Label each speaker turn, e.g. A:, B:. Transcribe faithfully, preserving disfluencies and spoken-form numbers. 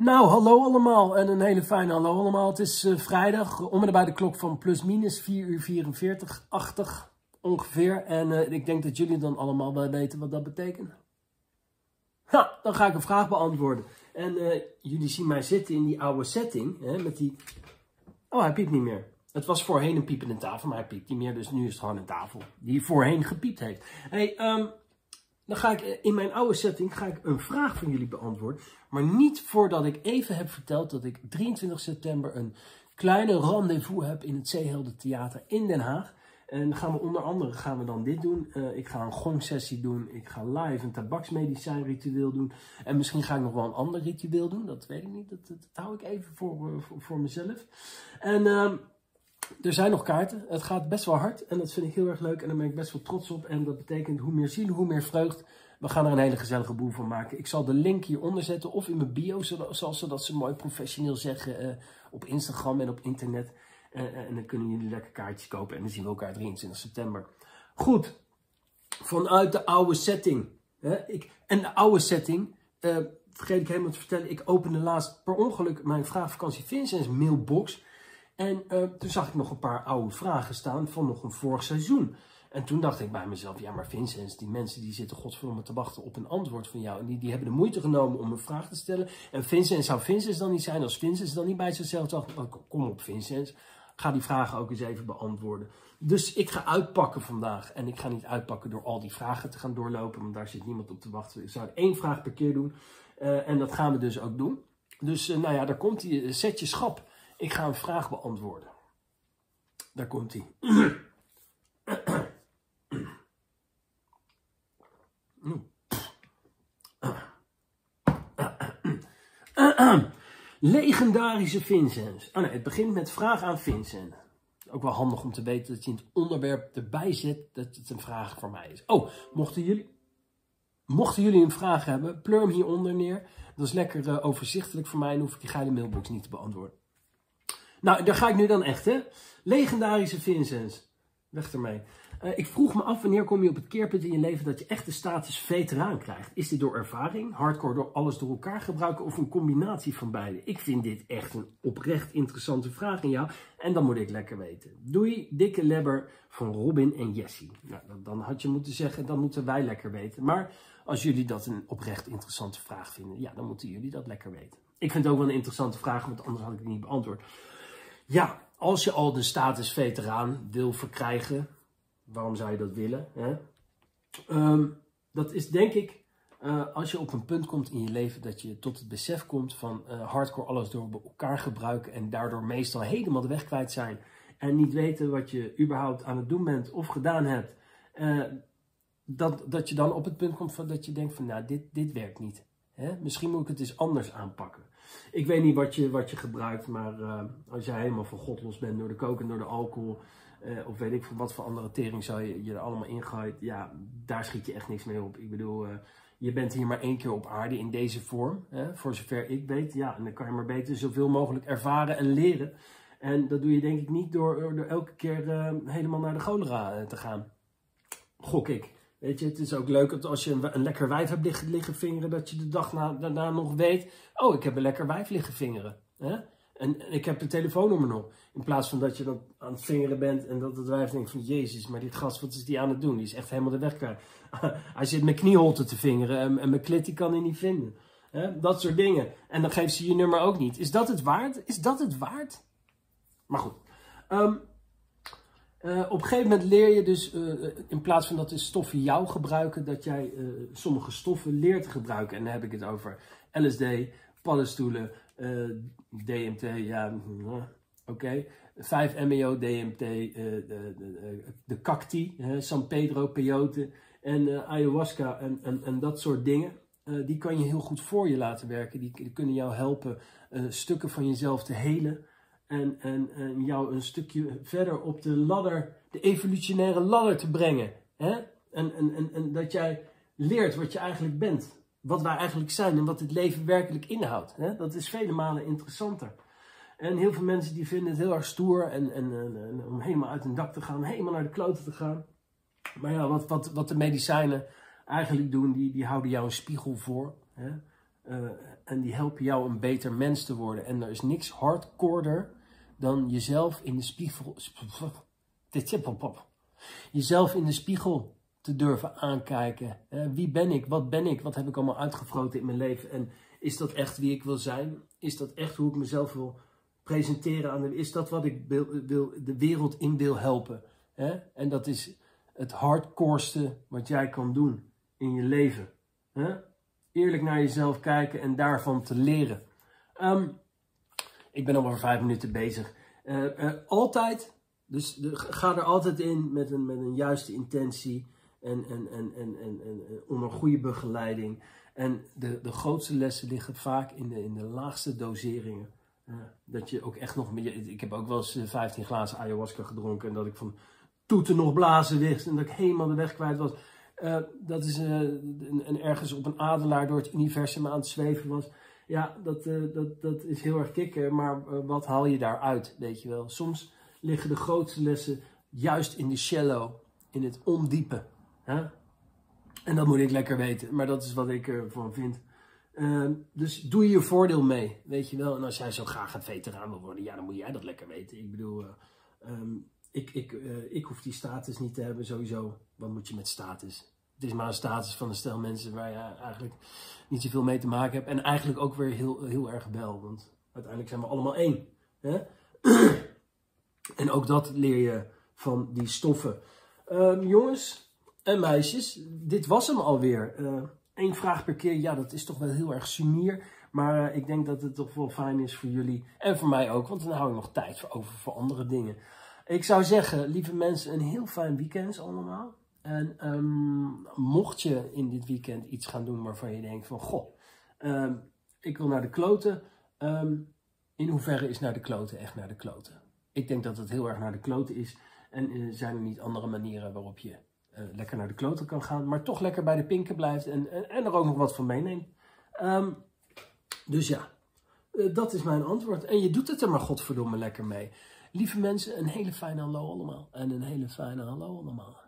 A: Nou, hallo allemaal en een hele fijne hallo allemaal. Het is uh, vrijdag, om en nabij de klok van plus minus vier uur vierenveertig, achtig ongeveer. En uh, ik denk dat jullie dan allemaal wel weten wat dat betekent. Ha, dan ga ik een vraag beantwoorden. En uh, jullie zien mij zitten in die oude setting, hè, met die... Oh, hij piept niet meer. Het was voorheen een piepende tafel, maar hij piept niet meer, dus nu is het gewoon een tafel die voorheen gepiept heeft. Hey, um, dan ga ik in mijn oude setting ga ik een vraag van jullie beantwoorden. Maar niet voordat ik even heb verteld dat ik drieëntwintig september een kleine rendezvous heb in het Zeehelden Theater in Den Haag. En dan gaan we onder andere gaan we dan dit doen. Uh, ik ga een gongsessie doen. Ik ga live een tabaksmedicijn ritueel doen. En misschien ga ik nog wel een ander ritueel doen. Dat weet ik niet. Dat, dat, dat hou ik even voor, voor, voor mezelf. En... Uh, Er zijn nog kaarten. Het gaat best wel hard. En dat vind ik heel erg leuk. En daar ben ik best wel trots op. En dat betekent hoe meer zielen, hoe meer vreugd. We gaan er een hele gezellige boel van maken. Ik zal de link hieronder zetten. Of in mijn bio. Zoals ze dat ze mooi professioneel zeggen. Uh, op Instagram en op internet. Uh, uh, en dan kunnen jullie lekker kaartjes kopen. En dan zien we elkaar drieëntwintig september. Goed. Vanuit de oude setting. Hè? Ik, en de oude setting. Uh, vergeet ik helemaal te vertellen. Ik opende laatst per ongeluk mijn vraagvakantie Vincent's mailbox. En uh, toen zag ik nog een paar oude vragen staan van nog een vorig seizoen. En toen dacht ik bij mezelf, ja maar Vincent, die mensen die zitten godverdomme te wachten op een antwoord van jou. En die, die hebben de moeite genomen om een vraag te stellen. En Vincent, zou Vincent dan niet zijn als Vincent dan niet bij zichzelf dacht, oh, kom op Vincent, ga die vragen ook eens even beantwoorden. Dus ik ga uitpakken vandaag. En ik ga niet uitpakken door al die vragen te gaan doorlopen, want daar zit niemand op te wachten. Ik zou één vraag per keer doen. Uh, en dat gaan we dus ook doen. Dus uh, nou ja, daar komt die, zet je schap. Ik ga een vraag beantwoorden. Daar komt hij. Legendarische Vincent. Oh nee, het begint met vraag aan Vincent. Ook wel handig om te weten dat je in het onderwerp erbij zet dat het een vraag voor mij is. Oh, mochten jullie, mochten jullie een vraag hebben, pleur hem hieronder neer. Dat is lekker uh, overzichtelijk voor mij en hoef ik die geile mailbox niet te beantwoorden. Nou, daar ga ik nu dan echt, hè. Legendarische Vincent. Weg ermee. Uh, ik vroeg me af, wanneer kom je op het keerpunt in je leven dat je echt de status veteraan krijgt? Is dit door ervaring, hardcore door alles door elkaar gebruiken of een combinatie van beide? Ik vind dit echt een oprecht interessante vraag aan jou. En dan moet ik lekker weten. Doei, dikke lebber van Robin en Jessie. Nou, dan had je moeten zeggen, dan moeten wij lekker weten. Maar als jullie dat een oprecht interessante vraag vinden, ja, dan moeten jullie dat lekker weten. Ik vind het ook wel een interessante vraag, want anders had ik het niet beantwoord. Ja, als je al de status veteraan wil verkrijgen, waarom zou je dat willen? Hè? Um, dat is denk ik, uh, als je op een punt komt in je leven dat je tot het besef komt van uh, hardcore alles door elkaar gebruiken en daardoor meestal helemaal de weg kwijt zijn en niet weten wat je überhaupt aan het doen bent of gedaan hebt. Uh, dat, dat je dan op het punt komt van dat je denkt van nou, dit, dit werkt niet. Hè? Misschien moet ik het eens anders aanpakken. Ik weet niet wat je, wat je gebruikt, maar uh, als jij helemaal van God los bent door de kook en door de alcohol, uh, of weet ik van wat voor andere tering zou je, je er allemaal ingooit, ja, daar schiet je echt niks mee op. Ik bedoel, uh, je bent hier maar één keer op aarde in deze vorm, hè, voor zover ik weet, ja, en dan kan je maar beter zoveel mogelijk ervaren en leren. En dat doe je denk ik niet door, door elke keer uh, helemaal naar de cholera uh, te gaan. Gok ik. Weet je, het is ook leuk dat als je een, een lekker wijf hebt liggen, liggen vingeren, dat je de dag na, daarna nog weet, oh, ik heb een lekker wijf liggen vingeren. Hè? En, en ik heb de telefoonnummer nog. In plaats van dat je dan aan het vingeren bent en dat het wijf denkt van, jezus, maar dit gast, wat is die aan het doen? Die is echt helemaal de weg kwijt. Hij zit met knieholte te vingeren en, en mijn klit die kan hij niet vinden. Hè? Dat soort dingen. En dan geeft ze je nummer ook niet. Is dat het waard? Is dat het waard? Maar goed. Um, Uh, op een gegeven moment leer je dus, uh, in plaats van dat de stoffen jou gebruiken, dat jij uh, sommige stoffen leert te gebruiken. En dan heb ik het over L S D, paddenstoelen, uh, D M T, ja, uh, oké. Okay. vijf M E O, D M T, uh, de, de, de cacti, uh, San Pedro, peyote en uh, ayahuasca en, en, en dat soort dingen. Uh, die kan je heel goed voor je laten werken. Die, die kunnen jou helpen uh, stukken van jezelf te helen. En, en, en jou een stukje verder op de ladder, de evolutionaire ladder te brengen. Hè? En, en, en, en dat jij leert wat je eigenlijk bent. Wat wij eigenlijk zijn en wat het leven werkelijk inhoudt. Hè? Dat is vele malen interessanter. En heel veel mensen die vinden het heel erg stoer. En, en, en, en om helemaal uit een dak te gaan, helemaal naar de kloten te gaan. Maar ja, wat, wat, wat de medicijnen eigenlijk doen, die, die houden jou een spiegel voor. Hè? Uh, En die helpen jou een beter mens te worden. En er is niks hardcorder dan jezelf in de spiegel... Jezelf in de spiegel te durven aankijken. Wie ben ik? Wat ben ik? Wat heb ik allemaal uitgefroten in mijn leven? En is dat echt wie ik wil zijn? Is dat echt hoe ik mezelf wil presenteren? Aan de, is dat wat ik wil, wil, de wereld in wil helpen? En dat is het hardcoreste wat jij kan doen in je leven. Eerlijk naar jezelf kijken en daarvan te leren. Um, ik ben al maar vijf minuten bezig. Uh, uh, altijd, dus de, ga er altijd in met een, met een juiste intentie en, en, en, en, en, en onder goede begeleiding. En de, de grootste lessen liggen vaak in de, in de laagste doseringen. Uh, dat je ook echt nog meer. Ik heb ook wel eens vijftien glazen ayahuasca gedronken en dat ik van toeten nog blazen wist en dat ik helemaal de weg kwijt was. Uh, dat is uh, een, een ergens op een adelaar door het universum aan het zweven was. Ja, dat, uh, dat, dat is heel erg kicken, maar uh, wat haal je daaruit, weet je wel. Soms liggen de grootste lessen juist in de shallow, in het ondiepe. Hè? En dat moet ik lekker weten, maar dat is wat ik ervan vind. Uh, dus doe je voordeel mee, weet je wel. En als jij zo graag een veteraan wil worden, ja, dan moet jij dat lekker weten. Ik bedoel, uh, um, ik, ik, uh, ik hoef die status niet te hebben, sowieso. Wat moet je met status? Het is maar een status van een stel mensen waar je eigenlijk niet zoveel mee te maken hebt. En eigenlijk ook weer heel, heel erg wel, want uiteindelijk zijn we allemaal één. Hè? En ook dat leer je van die stoffen. Um, jongens en meisjes, dit was hem alweer. Uh, Eén vraag per keer, ja, dat is toch wel heel erg sumier. Maar uh, ik denk dat het toch wel fijn is voor jullie en voor mij ook, want dan hou ik nog tijd voor over voor andere dingen. Ik zou zeggen, lieve mensen, een heel fijn weekend allemaal. En um, mocht je in dit weekend iets gaan doen waarvan je denkt van, goh, um, ik wil naar de kloten. Um, in hoeverre is naar de kloten echt naar de kloten? Ik denk dat het heel erg naar de kloten is. En uh, zijn er niet andere manieren waarop je uh, lekker naar de kloten kan gaan, maar toch lekker bij de pinken blijft en, en, en er ook nog wat van meeneemt. Um, dus ja, uh, dat is mijn antwoord. En je doet het er maar godverdomme lekker mee. Lieve mensen, een hele fijne hallo allemaal. En een hele fijne hallo allemaal.